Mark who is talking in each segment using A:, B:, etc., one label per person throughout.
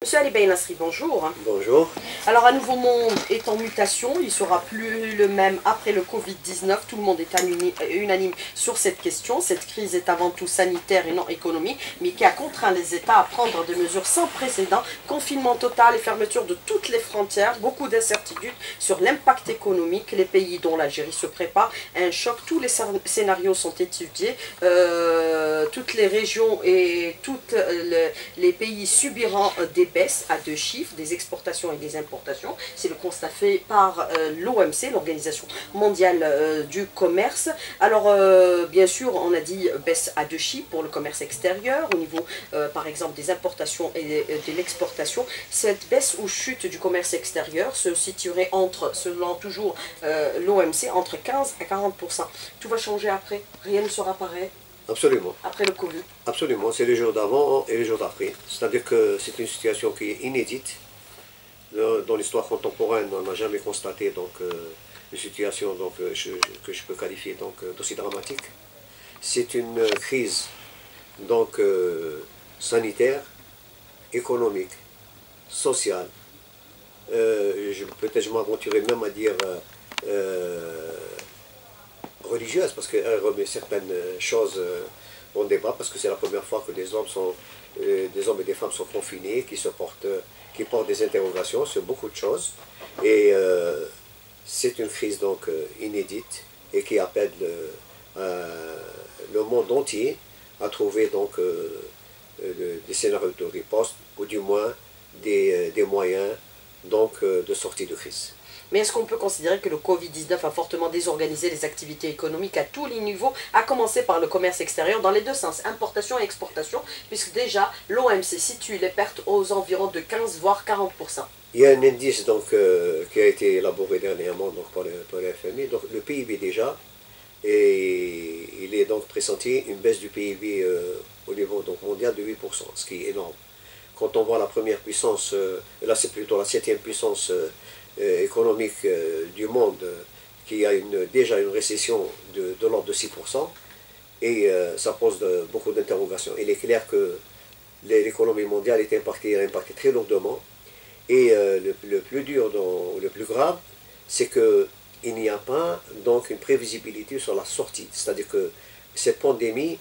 A: Monsieur Ali Bey Nasri, bonjour.
B: Bonjour.
A: Alors, un nouveau monde est en mutation, il ne sera plus le même après le Covid-19. Tout le monde est unanime sur cette question. Cette crise est avant tout sanitaire et non économique, mais qui a contraint les États à prendre des mesures sans précédent. Confinement total et fermeture de toutes les frontières, beaucoup d'incertitudes sur l'impact économique. Les pays dont l'Algérie se prépare à un choc, tous les scénarios sont étudiés. Toutes les régions et tous les pays subiront des baisses à deux chiffres, des exportations et des importations. C'est le constat fait par l'OMC, l'Organisation mondiale du commerce. Alors, bien sûr, on a dit baisse à deux chiffres pour le commerce extérieur, au niveau, par exemple, des importations et de l'exportation. Cette baisse ou chute du commerce extérieur se situerait entre, selon toujours l'OMC, entre 15 à 40%. Tout va changer après, rien ne sera pareil.
B: Absolument.
A: Après le Covid.
B: Absolument, c'est les jours d'avant et les jours d'après. C'est-à-dire que c'est une situation qui est inédite. Dans l'histoire contemporaine, on n'a jamais constaté une situation que je peux qualifier d'aussi dramatique. C'est une crise sanitaire, économique, sociale. Peut-être je m'aventurerai même à dire religieuse, parce qu'elle remet certaines choses en débat, parce que c'est la première fois que des hommes et des femmes sont confinés, qui portent des interrogations sur beaucoup de choses. Et c'est une crise inédite et qui appelle le monde entier à trouver des scénarios de riposte, ou du moins des moyens de sortie de crise.
A: Mais est-ce qu'on peut considérer que le Covid-19 a fortement désorganisé les activités économiques à tous les niveaux, à commencer par le commerce extérieur dans les deux sens, importation et exportation, puisque déjà l'OMC situe les pertes aux environs de 15 voire 40%.
B: Il y a un indice qui a été élaboré dernièrement par le FMI, donc le PIB déjà, et il est donc pressenti une baisse du PIB au niveau mondial de 8%, ce qui est énorme. Quand on voit la première puissance, là c'est plutôt la 7e puissance économique du monde qui a déjà une récession de l'ordre de 6%, et ça pose beaucoup d'interrogations. Il est clair que l'économie mondiale est impactée très lourdement, et le plus dur, le plus grave, c'est qu'il n'y a pas une prévisibilité sur la sortie. C'est-à-dire que cette pandémie,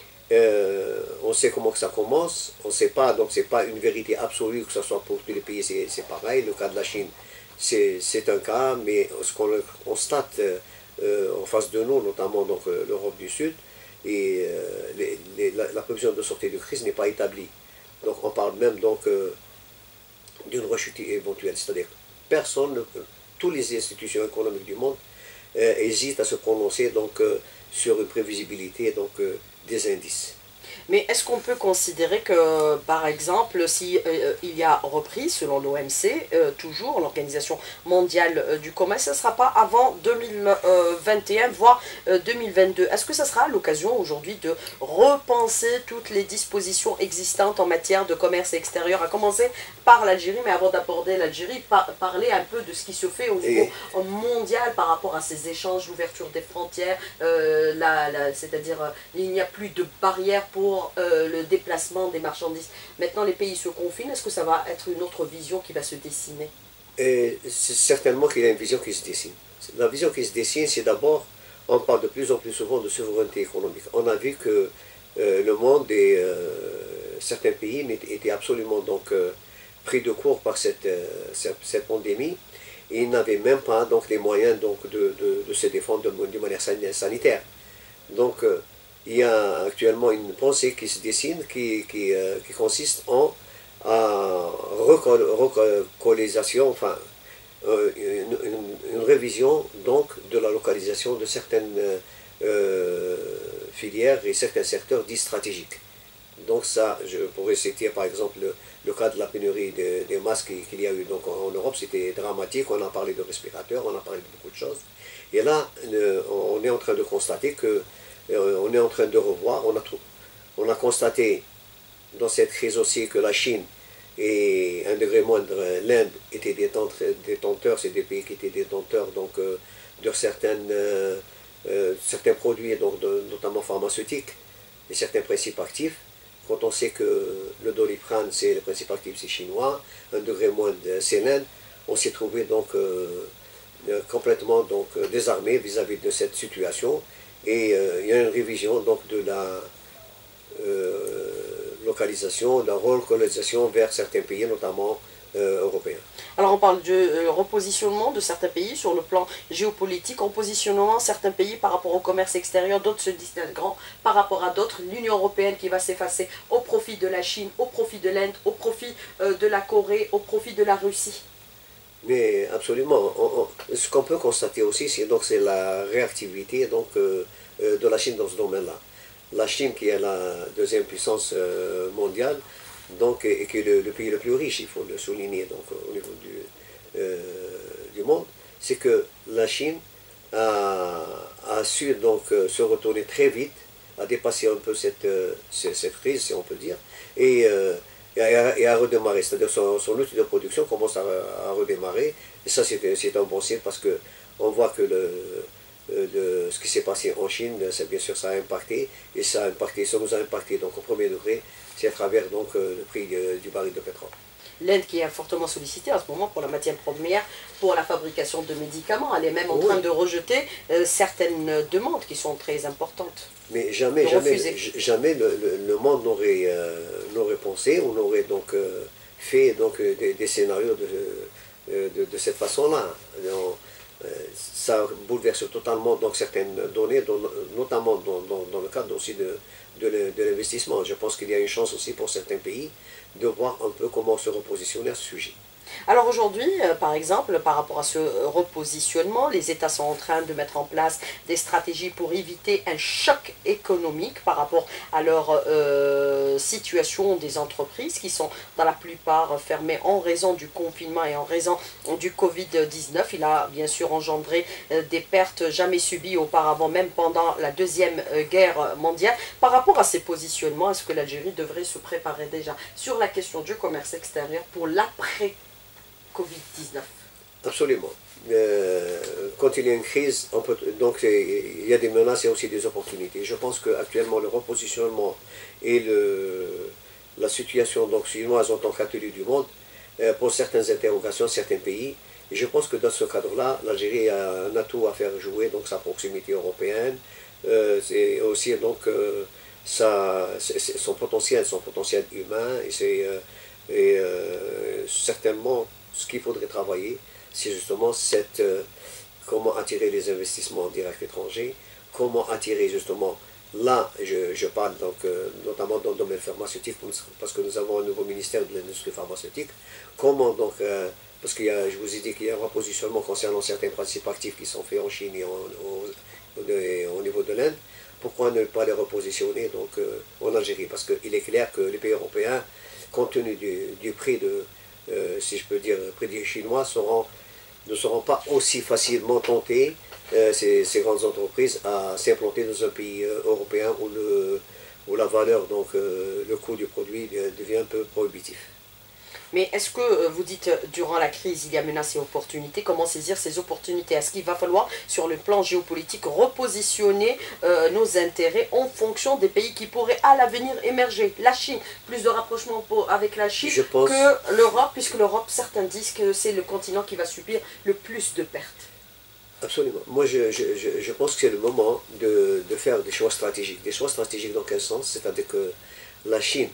B: on sait comment que ça commence, on ne sait pas, donc c'est pas une vérité absolue que ce soit pour tous les pays, c'est pareil. Le cas de la Chine, c'est un cas, mais ce qu'on constate en face de nous, notamment l'Europe du Sud, et la prévision de sortie de crise n'est pas établie. Donc on parle même d'une rechute éventuelle, c'est-à-dire toutes les institutions économiques du monde hésitent à se prononcer sur une prévisibilité des indices.
A: Mais est-ce qu'on peut considérer que, par exemple, si il y a repris, selon l'OMC, toujours l'Organisation mondiale du commerce, ce ne sera pas avant 2021, voire 2022. Est-ce que ce sera l'occasion aujourd'hui de repenser toutes les dispositions existantes en matière de commerce extérieur, à commencer par l'Algérie, mais avant d'aborder l'Algérie, parler un peu de ce qui se fait au niveau mondial par rapport à ces échanges, l'ouverture des frontières, c'est-à-dire il n'y a plus de barrières pour le déplacement des marchandises. Maintenant, les pays se confinent. Est-ce que ça va être une autre vision qui va se dessiner?
B: C'est certainement qu'il y a une vision qui se dessine. La vision qui se dessine, c'est d'abord, on parle de plus en plus souvent de souveraineté économique. On a vu que le monde et certains pays étaient absolument pris de court par cette pandémie. Et ils n'avaient même pas les moyens de se défendre de manière sanitaire. Donc, il y a actuellement une pensée qui se dessine qui consiste en relocalisation, enfin une révision de la localisation de certaines filières et certains secteurs dits stratégiques. Donc ça, je pourrais citer par exemple le cas de la pénurie des masques qu'il y a eu en Europe. C'était dramatique, on a parlé de respirateurs, on a parlé de beaucoup de choses. Et là, on est en train de constater on est en train de revoir, on a constaté dans cette crise aussi que la Chine et un degré moindre l'Inde étaient détenteurs, c'est des pays qui étaient détenteurs de certains produits, notamment pharmaceutiques, et certains principes actifs. quand on sait que le Doliprane, c'est le principe actif, c'est chinois, un degré moins, c'est l'Inde, on s'est trouvé donc complètement donc, désarmé vis-à-vis de cette situation. Et il y a une révision donc, de la localisation, de la relocalisation vers certains pays, notamment européens.
A: Alors on parle de repositionnement de certains pays sur le plan géopolitique, repositionnement de certains pays par rapport au commerce extérieur, d'autres se distinguant par rapport à d'autres, l'Union européenne qui va s'effacer au profit de la Chine, au profit de l'Inde, au profit de la Corée, au profit de la Russie.
B: Mais absolument, ce qu'on peut constater aussi, c'est la réactivité donc, de la Chine dans ce domaine-là. La Chine qui est la deuxième puissance mondiale, donc, et qui est le pays le plus riche, il faut le souligner donc, au niveau du monde, c'est que la Chine a su donc, se retourner très vite, a dépassé un peu cette crise, si on peut dire, et à redémarrer. C'est-à-dire son outil de production commence à redémarrer, et ça c'est un bon signe parce qu'on voit que ce qui s'est passé en Chine, bien sûr ça a impacté, et ça nous a impacté donc, au premier degré, c'est à travers donc, le prix du baril de pétrole.
A: L'Inde qui est fortement sollicitée en ce moment pour la matière première, pour la fabrication de médicaments, elle est même en train de rejeter certaines demandes qui sont très importantes.
B: Mais jamais le monde n'aurait pensé, on aurait donc fait donc, des scénarios de cette façon-là. Ça bouleverse totalement donc, certaines données, notamment dans le cadre aussi de l'investissement. Je pense qu'il y a une chance aussi pour certains pays de voir un peu comment se repositionner à ce sujet.
A: Alors aujourd'hui, par exemple, par rapport à ce repositionnement, les États sont en train de mettre en place des stratégies pour éviter un choc économique par rapport à leur situation des entreprises qui sont dans la plupart fermées en raison du confinement et en raison du Covid-19. Il a bien sûr engendré des pertes jamais subies auparavant, même pendant la Deuxième Guerre mondiale. Par rapport à ces positionnements, est-ce que l'Algérie devrait se préparer déjà sur la question du commerce extérieur pour l'après Covid-19?
B: Absolument. Quand il y a une crise, donc il y a des menaces et aussi des opportunités. Je pense qu'actuellement le repositionnement et la situation donc, chinoise en tant qu'atelier du monde pose certaines interrogations, certains pays. Et je pense que dans ce cadre-là, l'Algérie a un atout à faire jouer, donc sa proximité européenne, c'est aussi donc son potentiel humain, et certainement ce qu'il faudrait travailler, c'est justement comment attirer les investissements directs étrangers, comment attirer justement, là je parle donc notamment dans le domaine pharmaceutique, parce que nous avons un nouveau ministère de l'industrie pharmaceutique, comment donc, parce je vous ai dit qu'il y a un repositionnement concernant certains principes actifs qui sont faits en Chine et au niveau de l'Inde, pourquoi ne pas les repositionner donc, en Algérie? Parce qu'il est clair que les pays européens, compte tenu du prix si je peux dire, prix des Chinois, ne seront pas aussi facilement tentés, ces grandes entreprises, à s'implanter dans un pays européen où la valeur, donc le coût du produit devient un peu prohibitif.
A: Mais est-ce que vous dites, durant la crise, il y a menaces et opportunités? Comment saisir ces opportunités? Est-ce qu'il va falloir, sur le plan géopolitique, repositionner nos intérêts en fonction des pays qui pourraient à l'avenir émerger? La Chine, plus de rapprochement avec la Chine que l'Europe, puisque l'Europe, certains disent que c'est le continent qui va subir le plus de pertes.
B: Absolument. Moi, je pense que c'est le moment de faire des choix stratégiques. Des choix stratégiques dans quel sens? C'est-à-dire que la Chine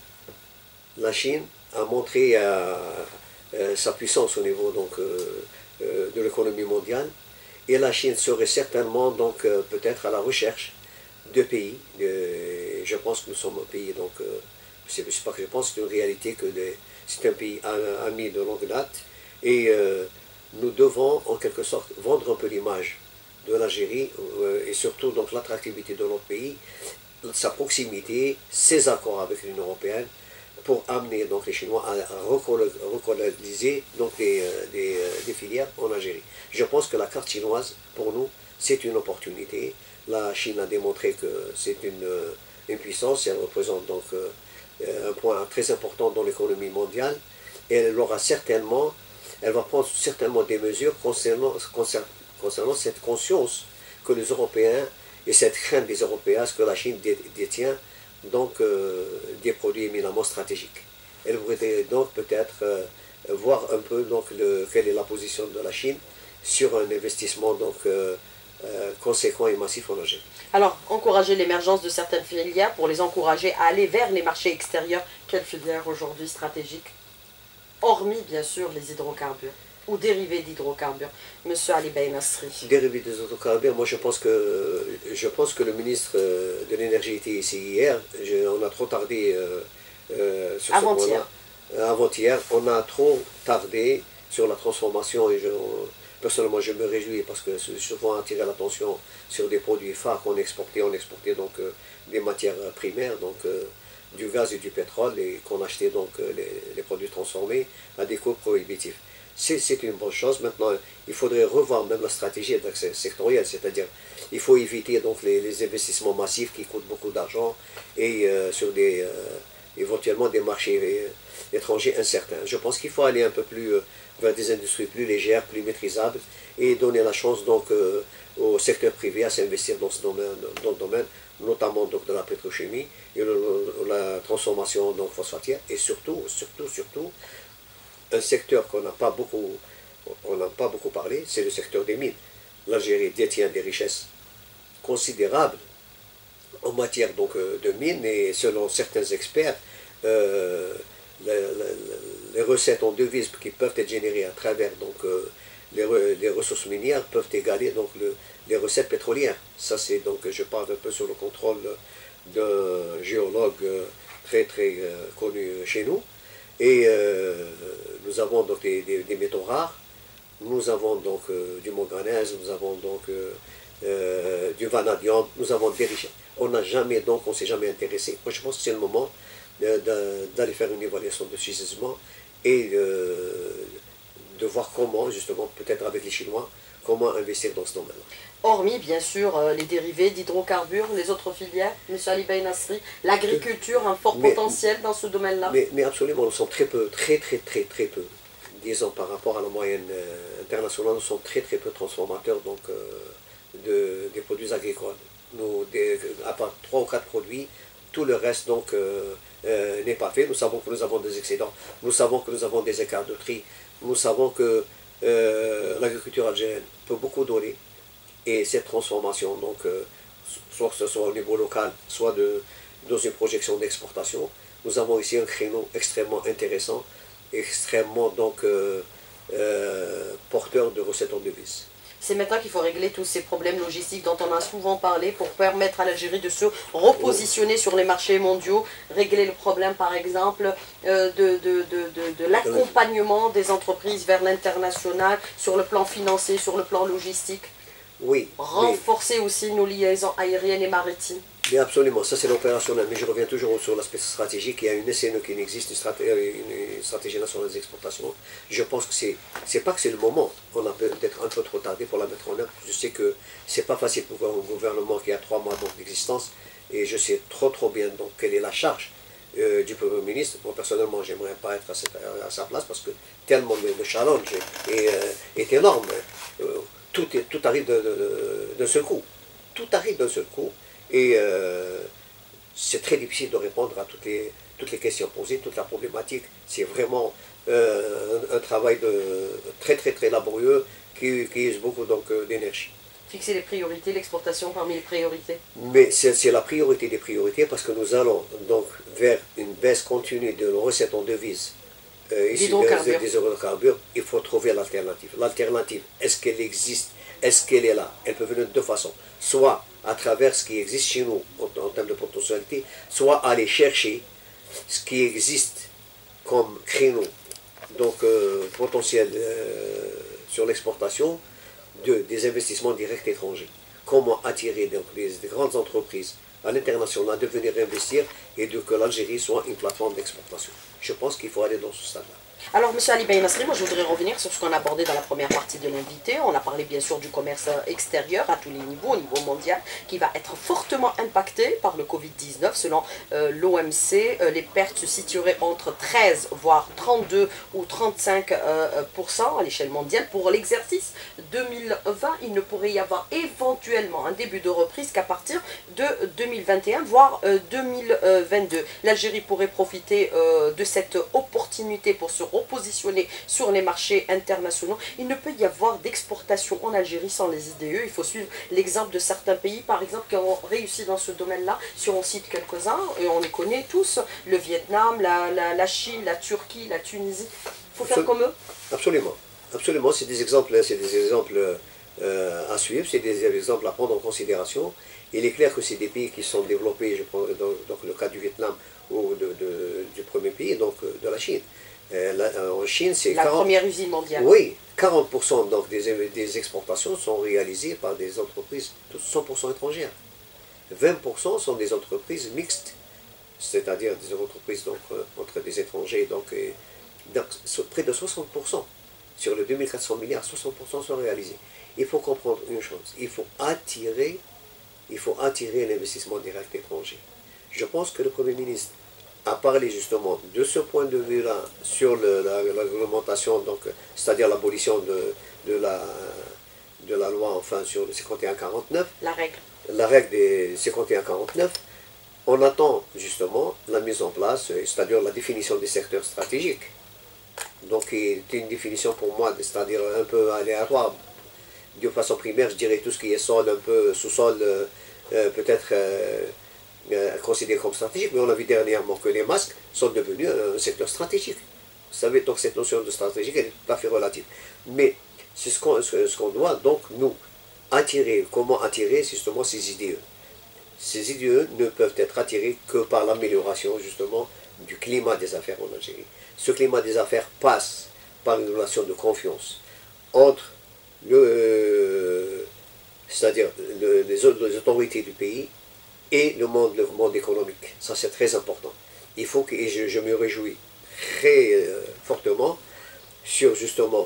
B: a montré sa puissance au niveau donc, de l'économie mondiale, et la Chine serait certainement donc peut-être à la recherche de pays. Je pense que nous sommes un pays, donc c'est pas que je pense, c'est une réalité que c'est un pays ami de longue date, et nous devons en quelque sorte vendre un peu l'image de l'Algérie et surtout donc l'attractivité de notre pays, sa proximité, ses accords avec l'Union européenne, pour amener donc, les Chinois à recoloniser donc, des filières en Algérie. Je pense que la carte chinoise, pour nous, c'est une opportunité. La Chine a démontré que c'est une puissance, et elle représente donc un point très important dans l'économie mondiale, et elle va prendre certainement des mesures concernant cette conscience que les Européens, et cette crainte des Européens, ce que la Chine détient donc des produits éminemment stratégiques. Elle voudrait donc peut-être voir un peu donc, quelle est la position de la Chine sur un investissement donc, conséquent et massif en Algérie.
A: Alors, encourager l'émergence de certaines filières pour les encourager à aller vers les marchés extérieurs. Quelle filière aujourd'hui stratégique? Hormis, bien sûr, les hydrocarbures ou dérivés d'hydrocarbures. Monsieur Ali Bey Nasri.
B: Dérivés des hydrocarbures, moi je pense que le ministre de l'énergie était ici hier. On a trop tardé sur ce point-là. Avant-hier, on a trop tardé sur la transformation et personnellement je me réjouis parce que c'est souvent attiré l'attention sur des produits phares qu'on exportait. On exportait donc des matières primaires, donc du gaz et du pétrole, et qu'on achetait donc les produits transformés à des coûts prohibitifs. C'est une bonne chose. Maintenant, il faudrait revoir même la stratégie sectorielle, c'est-à-dire il faut éviter donc les investissements massifs qui coûtent beaucoup d'argent et sur éventuellement des marchés étrangers incertains. Je pense qu'il faut aller un peu plus vers des industries plus légères, plus maîtrisables et donner la chance donc au secteur privé à s'investir dans ce domaine, notamment donc de la pétrochimie et la transformation donc phosphatière et surtout un secteur qu'on n'a pas beaucoup parlé, c'est le secteur des mines. L'Algérie détient des richesses considérables en matière donc, de mines et selon certains experts, les recettes en devises qui peuvent être générées à travers donc, les ressources minières peuvent égaler donc, les recettes pétrolières. Ça c'est donc, je parle un peu sur le contrôle d'un géologue très connu chez nous. Et nous avons donc des métaux rares, nous avons donc du manganèse, nous avons donc du vanadium, nous avons des richesses. On ne s'est jamais intéressé. Moi je pense que c'est le moment d'aller faire une évaluation de ce gisement et de voir comment, justement, peut-être avec les Chinois, comment investir dans ce domaine-là.
A: Hormis, bien sûr, les dérivés d'hydrocarbures, les autres filières, M. Ali Bey Nasri, l'agriculture, un fort potentiel dans ce domaine-là.
B: Mais absolument, nous sommes très peu, très peu, disons par rapport à la moyenne internationale, nous sommes très peu transformateurs donc, des produits agricoles. À part 3 ou 4 produits, tout le reste donc n'est pas fait. Nous savons que nous avons des excédents, nous savons que nous avons des écarts de tri, nous savons que l'agriculture algérienne peut beaucoup donner. Et cette transformation, donc, soit que ce soit au niveau local, soit dans une projection d'exportation, nous avons ici un créneau extrêmement intéressant, extrêmement donc, porteur de recettes en devises.
A: C'est maintenant qu'il faut régler tous ces problèmes logistiques dont on a souvent parlé pour permettre à l'Algérie de se repositionner sur les marchés mondiaux, régler le problème par exemple de l'accompagnement des entreprises vers l'international sur le plan financier, sur le plan logistique.
B: Oui.
A: Renforcer aussi nos liaisons aériennes et maritimes.
B: Mais absolument, ça c'est l'opérationnel. Mais je reviens toujours sur l'aspect stratégique. Il y a une SNE qui n'existe, une stratégie nationale des exportations. Je pense que c'est pas que c'est le moment. On a peut-être un peu trop tardé pour la mettre en œuvre. Je sais que c'est pas facile pour un gouvernement qui a 3 mois d'existence. Et je sais trop bien donc quelle est la charge du Premier ministre. Moi personnellement, j'aimerais pas être à sa place parce que tellement le challenge est énorme. Tout arrive d'un seul coup. Tout arrive d'un seul coup. Et c'est très difficile de répondre à toutes les questions posées, toute la problématique. C'est vraiment un travail très laborieux qui use beaucoup d'énergie.
A: Fixer les priorités, l'exportation parmi les priorités.
B: Mais c'est la priorité des priorités parce que nous allons donc vers une baisse continue de nos recettes en devises. Ici des hydrocarbures, il faut trouver l'alternative. L'alternative, est-ce qu'elle existe? Est-ce qu'elle est là? Elle peut venir de deux façons. Soit à travers ce qui existe chez nous en termes de potentialité, soit aller chercher ce qui existe comme créneau, donc potentiel sur l'exportation des investissements directs étrangers. Comment attirer donc, des grandes entreprises à l'international de venir investir et que l'Algérie soit une plateforme d'exportation. Je pense qu'il faut aller dans ce stade-là.
A: Alors, M. Ali Bey Nasri, moi je voudrais revenir sur ce qu'on a abordé dans la première partie de l'invité. On a parlé bien sûr du commerce extérieur à tous les niveaux, au niveau mondial, qui va être fortement impacté par le Covid-19. Selon l'OMC, les pertes se situeraient entre 13 voire 32 ou 35% à l'échelle mondiale. Pour l'exercice 2020, il ne pourrait y avoir éventuellement un début de reprise qu'à partir de 2021, voire 2022. L'Algérie pourrait profiter de cette opportunité pour se repositionner sur les marchés internationaux. Il ne peut y avoir d'exportation en Algérie sans les IDE. Il faut suivre l'exemple de certains pays, par exemple, qui ont réussi dans ce domaine-là. Si on cite quelques-uns, et on les connaît tous, le Vietnam, la Chine, la Turquie, la Tunisie. Il faut faire comme eux.
B: Absolument. Absolument, c'est des exemples à suivre, c'est des exemples à prendre en considération. Il est clair que c'est des pays qui sont développés, je prends donc le cas du Vietnam ou du premier pays, donc de la Chine. En Chine, c'est
A: la première usine mondiale.
B: Oui, 40% donc des exportations sont réalisées par des entreprises 100% étrangères. 20% sont des entreprises mixtes, c'est-à-dire des entreprises donc, entre des étrangers, donc près de 60%. Sur les 2400 milliards, 60% sont réalisés. Il faut comprendre une chose, il faut attirer l'investissement direct étranger. Je pense que le Premier ministre a parlé justement de ce point de vue-là sur la réglementation, c'est-à-dire l'abolition de la loi enfin, sur le 51-49. La règle des 51-49. On attend justement la mise en place, c'est-à-dire la définition des secteurs stratégiques. Donc, c'est une définition pour moi, c'est-à-dire un peu aléatoire. De façon primaire, je dirais tout ce qui est sol, un peu sous-sol, peut-être considéré comme stratégique, mais on a vu dernièrement que les masques sont devenus un secteur stratégique. Vous savez, donc cette notion de stratégique, elle est tout à fait relative. Mais c'est ce qu'on doit donc nous attirer. Comment attirer justement ces IDE? Ces IDE ne peuvent être attirés que par l'amélioration justement du climat des affaires en Algérie. Ce climat des affaires passe par une relation de confiance entre c'est-à-dire les autorités du pays et le monde économique. Ça, c'est très important. Il faut que, et je me réjouis très fortement sur justement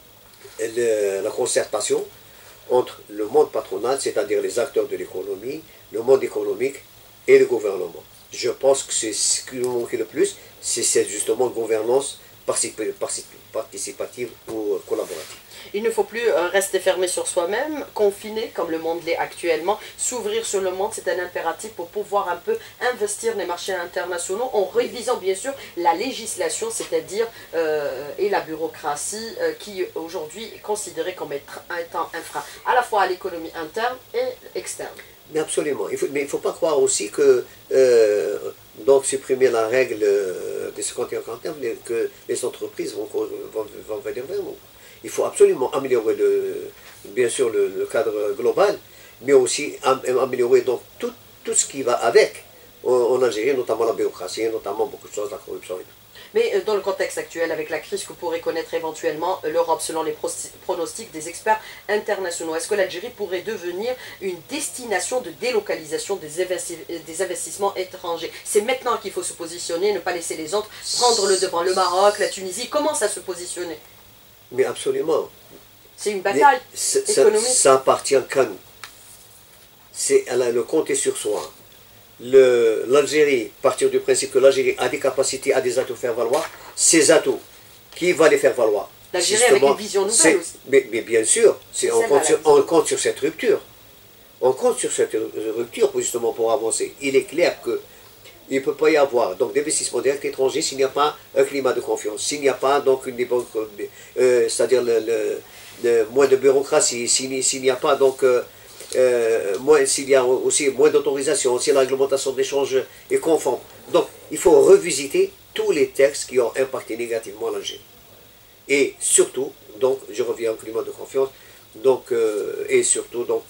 B: la concertation entre le monde patronal, c'est-à-dire les acteurs de l'économie, le monde économique et le gouvernement. Je pense que c'est ce qui nous manque le plus, c'est justement gouvernance participative ou collaborative.
A: Il ne faut plus rester fermé sur soi-même, confiné comme le monde l'est actuellement. S'ouvrir sur le monde, c'est un impératif pour pouvoir un peu investir les marchés internationaux en révisant bien sûr la législation, c'est-à-dire et la bureaucratie qui aujourd'hui est considérée comme étant un frein à la fois à l'économie interne et externe.
B: Mais absolument. Mais il ne faut pas croire aussi que donc supprimer la règle des 51-49, que les entreprises vont venir vers nous. Il faut absolument améliorer bien sûr le cadre global, mais aussi améliorer donc tout ce qui va avec en Algérie, notamment la bureaucratie, notamment beaucoup de choses, la corruption et tout.
A: Mais dans le contexte actuel, avec la crise que pourrait connaître éventuellement l'Europe, selon les pronostics des experts internationaux, est-ce que l'Algérie pourrait devenir une destination de délocalisation des investissements étrangers? C'est maintenant qu'il faut se positionner, ne pas laisser les autres prendre le devant. Le Maroc, la Tunisie commencent à se positionner.
B: Mais absolument.
A: C'est une bataille économique.
B: Ça appartient qu'à nous. C'est le compter sur soi. L'Algérie, partir du principe que l'Algérie a des capacités, a des atouts à faire valoir, ces atouts, qui va les faire valoir?
A: L'Algérie avec une vision nouvelle aussi.
B: Mais bien sûr, on compte sur cette rupture. On compte sur cette rupture justement pour avancer. Il est clair que il ne peut pas y avoir d'investissement direct étranger s'il n'y a pas un climat de confiance, s'il n'y a pas donc c'est-à-dire moins de bureaucratie, s'il n'y a pas donc s'il y a aussi moins d'autorisation, si la réglementation d'échange est conforme. Donc il faut revisiter tous les textes qui ont impacté négativement l'Algérie. Et surtout, donc je reviens au climat de confiance, donc et surtout donc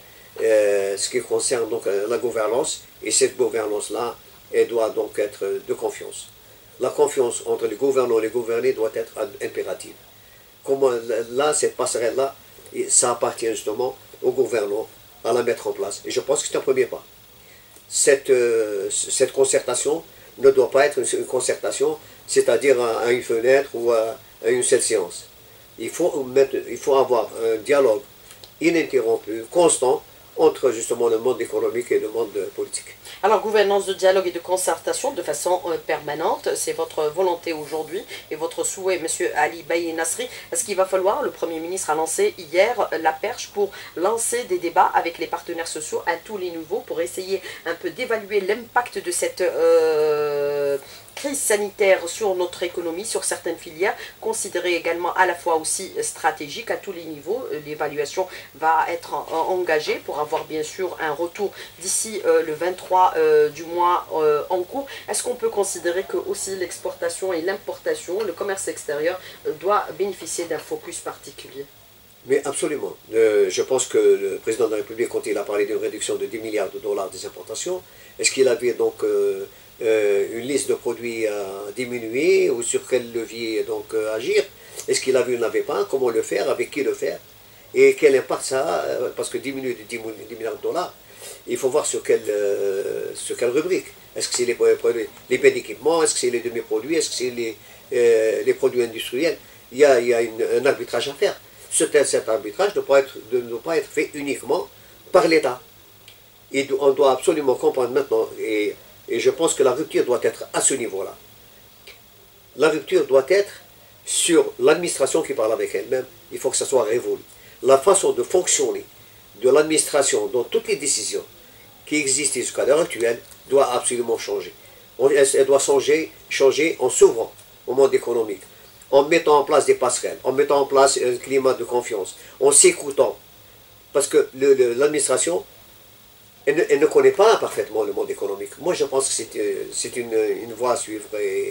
B: ce qui concerne donc la gouvernance, et cette gouvernance-là, elle doit donc être de confiance. La confiance entre les gouvernants et les gouvernés doit être impérative. Comment, là, cette passerelle-là, ça appartient justement aux gouvernants à la mettre en place. Et je pense que c'est un premier pas. Cette concertation ne doit pas être une concertation c'est-à-dire à une fenêtre ou à une seule séance. Il faut avoir un dialogue ininterrompu, constant, entre justement le monde économique et le monde politique.
A: Alors, gouvernance de dialogue et de concertation de façon permanente, c'est votre volonté aujourd'hui et votre souhait, Monsieur Ali Baye Nasri. Est-ce qu'il va falloir, le Premier ministre a lancé hier la perche pour lancer des débats avec les partenaires sociaux à tous les niveaux pour essayer un peu d'évaluer l'impact de cette crise sanitaire sur notre économie, sur certaines filières, considérée également à la fois aussi stratégique à tous les niveaux. L'évaluation va être engagée pour avoir bien sûr un retour d'ici le 23 du mois en cours. Est-ce qu'on peut considérer que aussi l'exportation et l'importation, le commerce extérieur doit bénéficier d'un focus particulier?
B: Mais absolument. Je pense que le président de la République, quand il a parlé d'une réduction de 10 milliards de dollars des importations, est-ce qu'il avait donc une liste de produits à diminuer ou sur quel levier donc agir? Est-ce qu'il avait ou n'avait pas? Comment le faire? Avec qui le faire? Et quel impact ça a? Parce que diminuer de 10 milliards de dollars, il faut voir sur quelle rubrique. Est-ce que c'est les biens d'équipement? Est-ce que c'est les demi-produits? Est-ce que c'est les produits industriels? Il y a un arbitrage à faire. Cet arbitrage ne doit pas être fait uniquement par l'État. Et on doit absolument comprendre maintenant, et je pense que la rupture doit être à ce niveau-là. La rupture doit être sur l'administration qui parle avec elle-même. Il faut que ça soit révolu. La façon de fonctionner de l'administration dans toutes les décisions qui existent jusqu'à l'heure actuelle doit absolument changer. Elle doit changer en s'ouvrant au monde économique, en mettant en place des passerelles, en mettant en place un climat de confiance, en s'écoutant. Parce que l'administration, elle ne connaît pas parfaitement le monde économique. Moi, je pense que c'est une voie à suivre.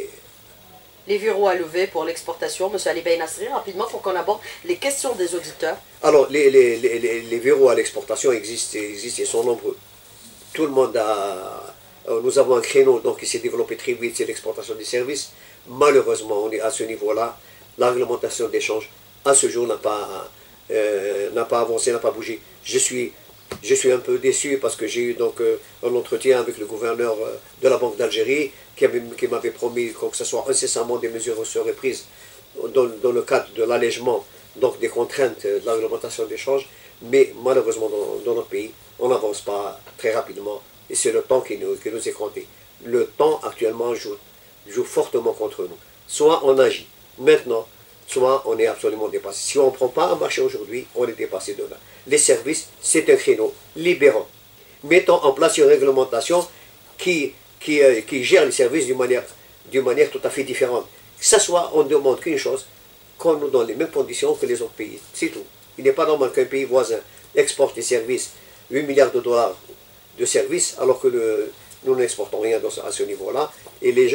A: Les verrous à lever pour l'exportation, M. Ali Baye Nasri, rapidement pour qu'on aborde les questions des auditeurs.
B: Alors, les verrous à l'exportation existent et sont nombreux. Tout le monde nous avons un créneau donc, qui s'est développé très vite, c'est l'exportation des services. Malheureusement, on est à ce niveau-là. La réglementation d'échange, à ce jour, n'a pas avancé, n'a pas bougé. Je suis un peu déçu parce que j'ai eu donc un entretien avec le gouverneur de la Banque d'Algérie qui m'avait promis que ce soit incessamment des mesures seraient prises dans le cadre de l'allègement donc des contraintes de la réglementation d'échange. Mais malheureusement, dans notre pays, on n'avance pas très rapidement et c'est le temps qui nous est compté. Le temps actuellement joue fortement contre nous. Soit on agit maintenant, soit on est absolument dépassé. Si on ne prend pas un marché aujourd'hui, on est dépassé demain. Les services, c'est un créneau libérant. Mettons en place une réglementation qui gère les services d'une manière tout à fait différente. Que ce soit, on ne demande qu'une chose, qu'on nous donne les mêmes conditions que les autres pays. C'est tout. Il n'est pas normal qu'un pays voisin exporte des services, 8 milliards de dollars de services, alors que nous n'exportons rien à ce niveau-là. Et les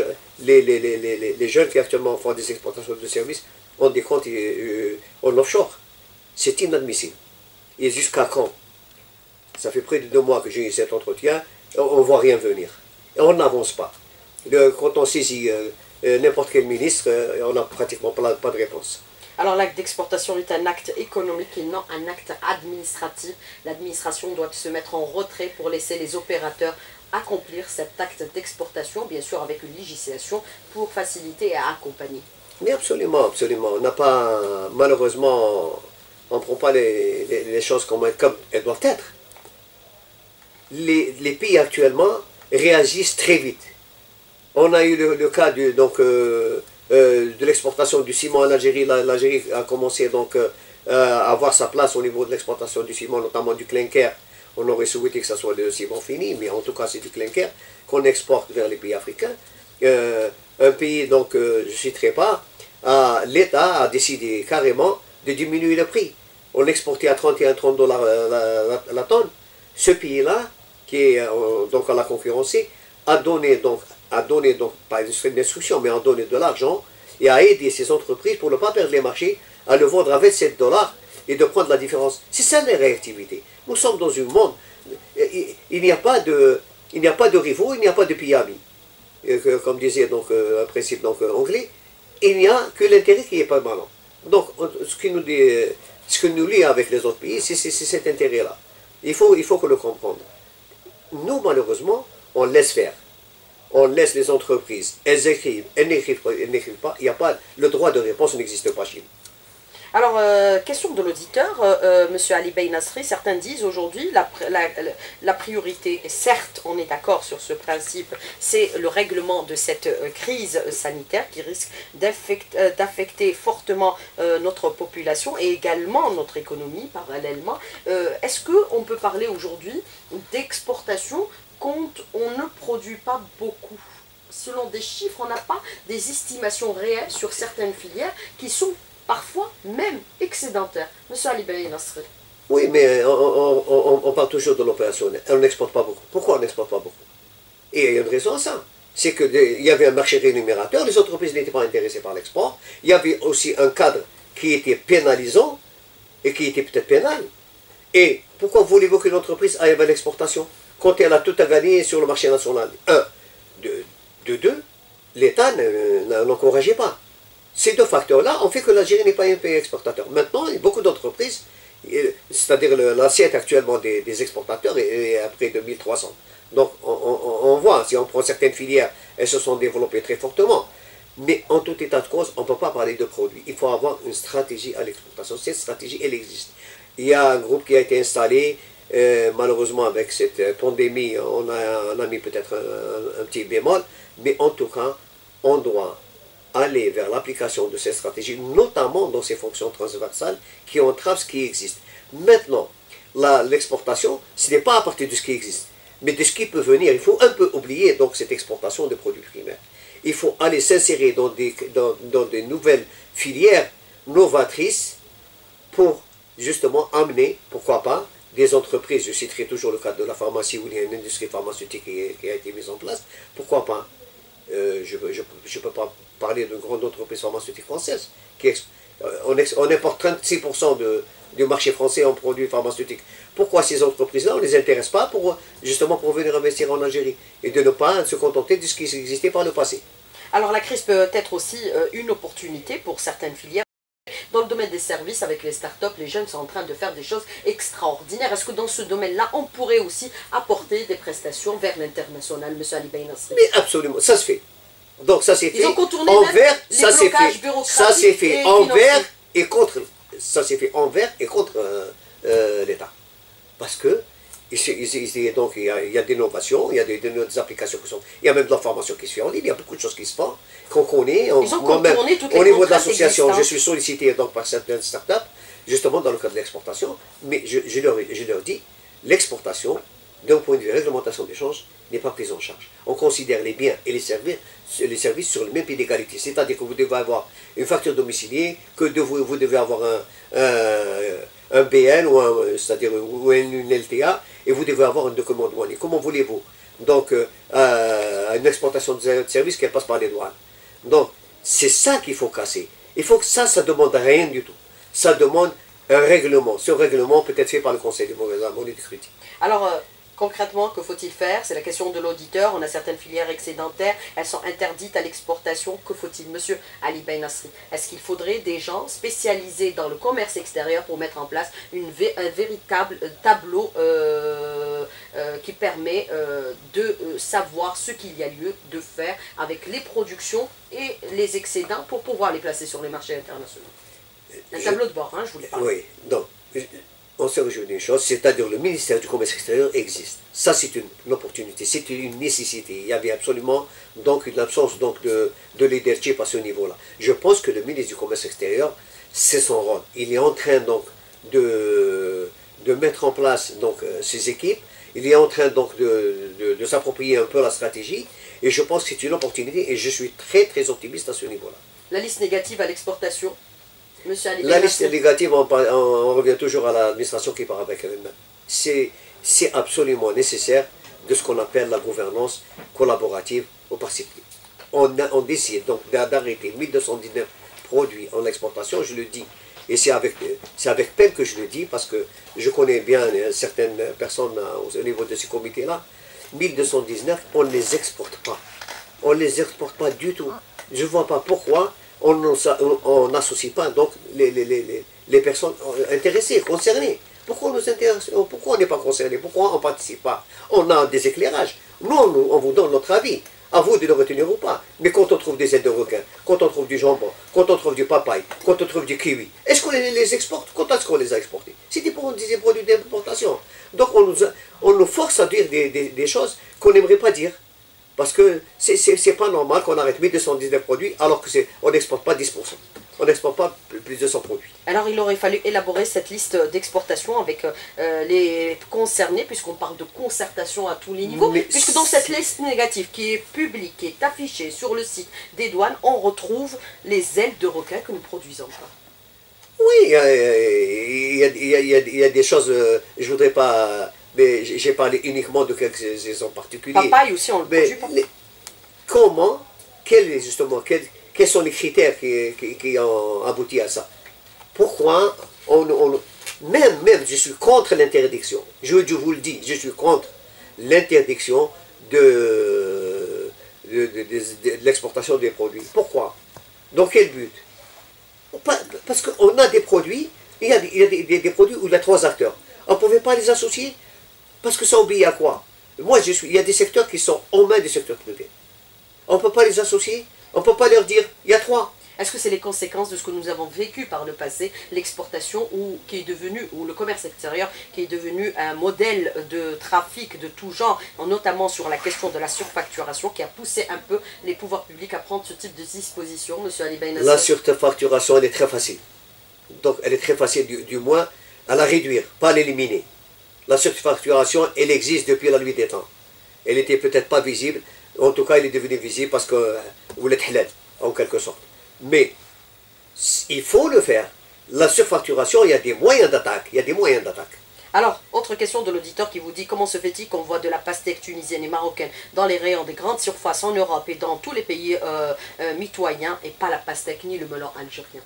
B: jeunes qui actuellement font des exportations de services ont des comptes en offshore. C'est inadmissible. Et jusqu'à quand? Ça fait près de 2 mois que j'ai eu cet entretien, on ne voit rien venir. Et on n'avance pas. Quand on saisit n'importe quel ministre, on n'a pratiquement pas de réponse.
A: Alors l'acte d'exportation est un acte économique et non un acte administratif. L'administration doit se mettre en retrait pour laisser les opérateurs accomplir cet acte d'exportation, bien sûr avec une législation pour faciliter et accompagner.
B: Mais absolument, absolument. On n'a pas, malheureusement, on ne prend pas les choses comme elles doivent être. Les pays actuellement réagissent très vite. On a eu le cas de l'exportation du ciment en Algérie. L'Algérie a commencé donc à avoir sa place au niveau de l'exportation du ciment, notamment du clinker. On aurait souhaité que ce soit le ciment fini, mais en tout cas c'est du clinker qu'on exporte vers les pays africains. Un pays, donc je ne citerai pas, l'État a décidé carrément de diminuer le prix. On l'exportait à 31-30 dollars la tonne. Ce pays-là, qui est donc à la concurrencé, a donné donc, pas une instruction, mais a donné de l'argent et a aidé ces entreprises pour ne pas perdre les marchés, à le vendre à 27 dollars et de prendre la différence. C'est ça la réactivité. Nous sommes dans un monde, il n'y a pas de rivaux, il n'y a pas de pays amis. Comme disait donc, un principe donc, anglais, il n'y a que l'intérêt qui est permanent. Donc, ce que nous lie avec les autres pays, c'est cet intérêt-là. Il faut que le comprendre. Nous, malheureusement, on laisse faire. on laisse les entreprises, elles écrivent, elles n'écrivent pas, il n'y a pas, le droit de réponse n'existe pas chez nous.
A: Alors, question de l'auditeur, Monsieur Ali Bey Nasri, certains disent aujourd'hui la priorité, certes on est d'accord sur ce principe, c'est le règlement de cette crise sanitaire qui risque d'affecter fortement notre population et également notre économie parallèlement. Est-ce qu'on peut parler aujourd'hui d'exportation quand on ne produit pas beaucoup? Selon des chiffres, on n'a pas des estimations réelles sur certaines filières qui sont parfois même excédentaire. Monsieur Ali Bey Nasri.
B: Oui, mais on parle toujours de l'opérationnel. On n'exporte pas beaucoup. Pourquoi on n'exporte pas beaucoup? Et il y a une raison à ça. C'est qu'il y avait un marché rémunérateur, les entreprises n'étaient pas intéressées par l'export. Il y avait aussi un cadre qui était pénalisant et qui était peut-être pénal. Et pourquoi voulez-vous qu'une entreprise aille vers l'exportation quand elle a tout à gagner sur le marché national? Un. De deux, l'État n'encourageait pas. Ces deux facteurs-là ont fait que l'Algérie n'est pas un pays exportateur. Maintenant, il y a beaucoup d'entreprises, c'est-à-dire l'assiette actuellement des exportateurs est à près de 1300. Donc on voit, si on prend certaines filières, elles se sont développées très fortement. Mais en tout état de cause, on ne peut pas parler de produits. Il faut avoir une stratégie à l'exportation. Cette stratégie, elle existe. Il y a un groupe qui a été installé, malheureusement avec cette pandémie, on a mis peut-être un petit bémol, mais en tout cas, on doit aller vers l'application de ces stratégies, notamment dans ces fonctions transversales qui entravent ce qui existe. Maintenant, l'exportation, ce n'est pas à partir de ce qui existe, mais de ce qui peut venir. Il faut un peu oublier donc cette exportation de produits primaires. Il faut aller s'insérer dans des nouvelles filières novatrices pour justement amener, pourquoi pas, des entreprises. Je citerai toujours le cas de la pharmacie où il y a une industrie pharmaceutique qui a été mise en place. Pourquoi pas? Je ne peux pas parler d'une grande entreprise pharmaceutique française. On importe 36% du marché français en produits pharmaceutiques. Pourquoi ces entreprises-là, on ne les intéresse pas justement pour venir investir en Algérie et de ne pas se contenter de ce qui existait par le passé?
A: Alors la crise peut être aussi une opportunité pour certaines filières. Dans le domaine des services, avec les startups, les jeunes sont en train de faire des choses extraordinaires. Est-ce que dans ce domaine-là, on pourrait aussi apporter des prestations vers l'international, M. Ali Bey Nasri?
B: Mais absolument, ça se fait. Donc ça s'est fait
A: envers,
B: ça s'est fait, ça s'est fait envers et contre, ça s'est fait envers et contre l'État. Parce que donc, il y a des innovations, il y a des applications qui sont... Il y a même de la formation qui se fait en ligne, il y a beaucoup de choses qui se font, qu'on connaît. Moi-même, au niveau de l'association, je suis sollicité donc, par certaines startups, justement dans le cadre de l'exportation, mais je leur dis, l'exportation, d'un point de vue réglementation d'échange, n'est pas prise en charge. On considère les biens et les services sur le même pied d'égalité. C'est-à-dire que vous devez avoir une facture domiciliée, que vous devez avoir un BN c'est-à-dire une LTA, et vous devez avoir un document douanier. Comment voulez-vous donc une exportation de services qui passe par les douanes? Donc c'est ça qu'il faut casser. Il faut que ça demande rien du tout. Ça demande un règlement. Ce règlement peut être fait par le Conseil de monnaie de scrutin.
A: Alors concrètement, que faut-il faire? C'est la question de l'auditeur. On a certaines filières excédentaires, elles sont interdites à l'exportation. Que faut-il, Monsieur Ali Bey Nasri? Est-ce qu'il faudrait des gens spécialisés dans le commerce extérieur pour mettre en place un véritable tableau qui permet de savoir ce qu'il y a lieu de faire avec les productions et les excédents pour pouvoir les placer sur les marchés internationaux? Un tableau de bord, hein, je voulais parler.
B: Oui, donc... On s'est réjoui d'une chose, c'est-à-dire le ministère du Commerce extérieur existe. Ça, c'est une opportunité, c'est une nécessité. Il y avait absolument donc une absence donc, de leadership à ce niveau-là. Je pense que le ministre du Commerce extérieur, c'est son rôle. Il est en train donc de mettre en place donc, ses équipes. Il est en train donc de s'approprier un peu la stratégie. Et je pense que c'est une opportunité et je suis très très optimiste à ce niveau-là.
A: La liste négative à l'exportation?
B: La liste négative, on revient toujours à l'administration qui part avec elle-même. C'est absolument nécessaire de ce qu'on appelle la gouvernance collaborative au Pacifique. On décide donc d'arrêter 1219 produits en exportation, je le dis, et c'est avec peine que je le dis, parce que je connais bien certaines personnes au niveau de ces comités-là. 1219, on ne les exporte pas. On ne les exporte pas du tout. Je ne vois pas pourquoi on n'associe pas donc les personnes intéressées, concernées. Pourquoi on n'est pas concerné? Pourquoi on ne participe pas? On a des éclairages. Nous, on vous donne notre avis. À vous de le retenir ou pas. Mais quand on trouve des ailes de requin, quand on trouve du jambon, quand on trouve du papaye, quand on trouve du kiwi, est-ce qu'on les exporte? Quand est-ce qu'on les a exportés? C'est des produits d'importation. Donc on nous force à dire des choses qu'on n'aimerait pas dire. Parce que c'est pas normal qu'on arrête 1219 produits alors qu'on n'exporte pas 10%. On n'exporte pas plus de 100 produits.
A: Alors il aurait fallu élaborer cette liste d'exportation avec les concernés, puisqu'on parle de concertation à tous les niveaux, puisque dans cette liste négative qui est publique, qui est affichée sur le site des douanes, on retrouve les ailes de requin que nous produisons pas.
B: Oui, il y a des choses, je ne voudrais pas, mais j'ai parlé uniquement de quelques exemples particuliers.
A: Papaye aussi, on le produit pas.
B: Comment, quels sont les critères qui ont abouti à ça? Pourquoi même, je suis contre l'interdiction. Je vous le dis, je suis contre l'interdiction de l'exportation des produits. Pourquoi? Dans quel but? Parce qu'on a des produits, il y a des produits où il y a 3 acteurs. On ne pouvait pas les associer parce que ça obéit à quoi? Moi, il y a des secteurs qui sont en main des secteurs privés. On ne peut pas les associer, on ne peut pas leur dire, il y a 3.
A: Est-ce que c'est les conséquences de ce que nous avons vécu par le passé, l'exportation ou le commerce extérieur qui est devenu un modèle de trafic de tout genre, notamment sur la question de la surfacturation, qui a poussé un peu les pouvoirs publics à prendre ce type de disposition, M. Ali Benasser?
B: La surfacturation, elle est très facile. Donc elle est très facile du moins à la réduire, pas à l'éliminer. La surfacturation, elle existe depuis la nuit des temps. Elle n'était peut-être pas visible, en tout cas elle est devenue visible parce que vous l'êtes halal, en quelque sorte. Mais il faut le faire. La surfacturation, il y a des moyens d'attaque.
A: Alors, autre question de l'auditeur qui vous dit: comment se fait-il qu'on voit de la pastèque tunisienne et marocaine dans les rayons des grandes surfaces en Europe et dans tous les pays mitoyens, et pas la pastèque ni le melon algérien?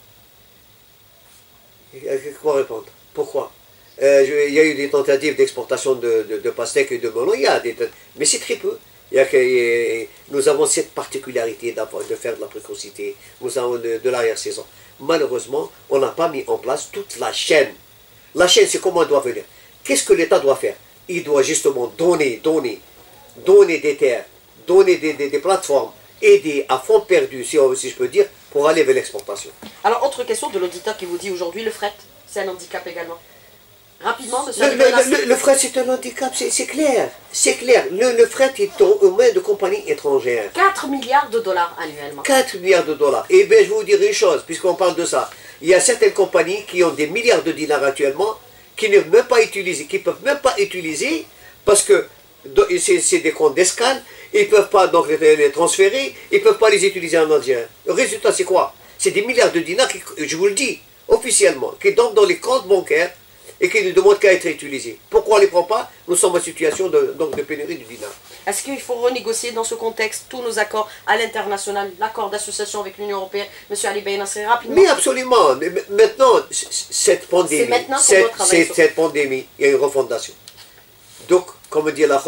B: Comment répondre? Pourquoi? Il y a eu des tentatives d'exportation de pastèques et de melons, mais c'est très peu. Nous avons cette particularité de faire de la précocité, nous avons de l'arrière-saison. Malheureusement, on n'a pas mis en place toute la chaîne. La chaîne, c'est comment elle doit venir. Qu'est-ce que l'État doit faire? Il doit justement donner des terres, donner des plateformes, aider à fond perdu, si je peux dire, pour aller vers l'exportation.
A: Alors, autre question de l'auditeur qui vous dit aujourd'hui: le fret, c'est un handicap également? Rapidement, monsieur.
B: Le fret, c'est un handicap, c'est clair. C'est clair. Le fret est aux mains de compagnies étrangères.
A: 4 milliards de dollars annuellement.
B: 4 milliards de dollars. Et bien, je vais vous dire une chose, puisqu'on parle de ça. Il y a certaines compagnies qui ont des milliards de dinars actuellement, qui ne peuvent même pas utiliser, parce que c'est des comptes d'escale, ils ne peuvent pas donc les transférer, ils ne peuvent pas les utiliser en Algérie. Le résultat, c'est quoi? C'est des milliards de dinars, je vous le dis, officiellement, qui tombent dans les comptes bancaires, et qui ne demandent qu'à être utilisés. Pourquoi on ne les prend pas? Nous sommes en situation de pénurie du dinar.
A: Est-ce qu'il faut renégocier dans ce contexte tous nos accords à l'international, l'accord d'association avec l'Union européenne? Monsieur Ali Benasser, rapidement.
B: Mais absolument. Mais maintenant, cette pandémie, cette pandémie, il y a une refondation. Donc, comme dit la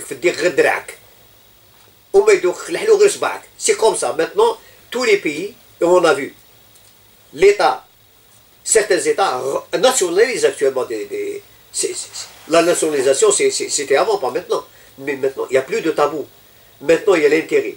B: c'est comme ça. Maintenant, tous les pays, et on a vu, l'État, certains États nationalisent actuellement la nationalisation, c'était avant, pas maintenant. Mais maintenant, il n'y a plus de tabou. Maintenant, il y a l'intérêt.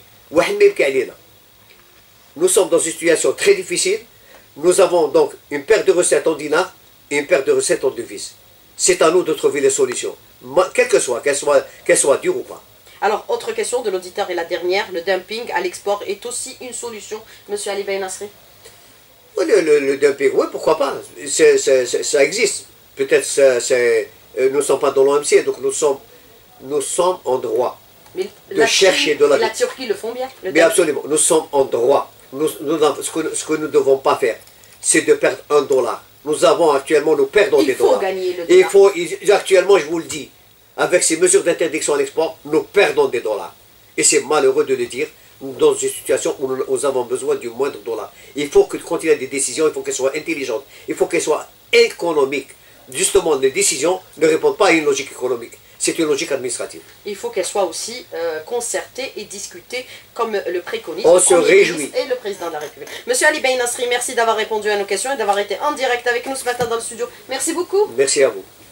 B: Nous sommes dans une situation très difficile. Nous avons donc une perte de recettes en dinars et une perte de recettes en devises. C'est à nous de trouver les solutions, qu'elles soient dures ou pas.
A: Alors, autre question de l'auditeur et la dernière: le dumping à l'export est aussi une solution, monsieur Ali Benasser?
B: Le dumping, oui, pourquoi pas. Ça existe. Peut-être nous ne sommes pas dans l'OMC, donc nous sommes en droit de chercher de la...
A: La Turquie le font bien.
B: Mais absolument, nous sommes en droit. Ce que nous ne devons pas faire, c'est de perdre $1. Nous perdons des dollars.
A: Gagner le dollar.
B: Actuellement, je vous le dis, avec ces mesures d'interdiction à l'export, nous perdons des dollars. Et c'est malheureux de le dire, dans une situation où nous avons besoin du moindre dollar. Il faut que quand il y a des décisions, il faut qu'elles soient intelligentes, il faut qu'elles soient économiques. Justement, les décisions ne répondent pas à une logique économique, c'est une logique administrative.
A: Il faut qu'elles soient aussi concertées et discutées comme le préconise
B: On se réjouit.
A: Et le président de la République. Monsieur Ali Benasser, merci d'avoir répondu à nos questions et d'avoir été en direct avec nous ce matin dans le studio. Merci beaucoup.
B: Merci à vous.